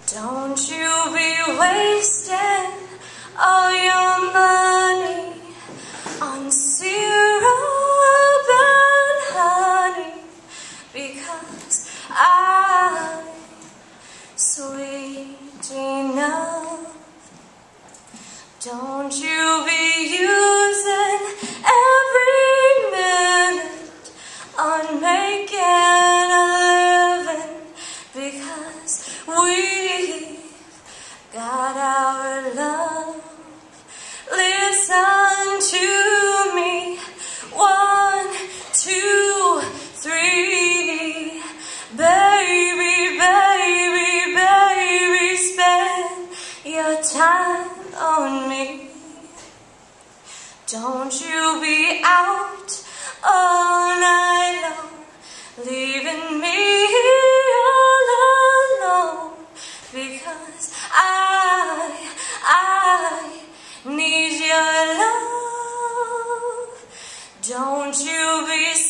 Don't you be wasting all your money on syrup and honey, because I'm sweet enough. Don't you be using every minute on making a living, because we've got our love. Listen to me. 1, 2, 3. Baby, baby, baby, spend your time on me. Don't you be out all night long, leaving me all alone, because I need your love. Don't you be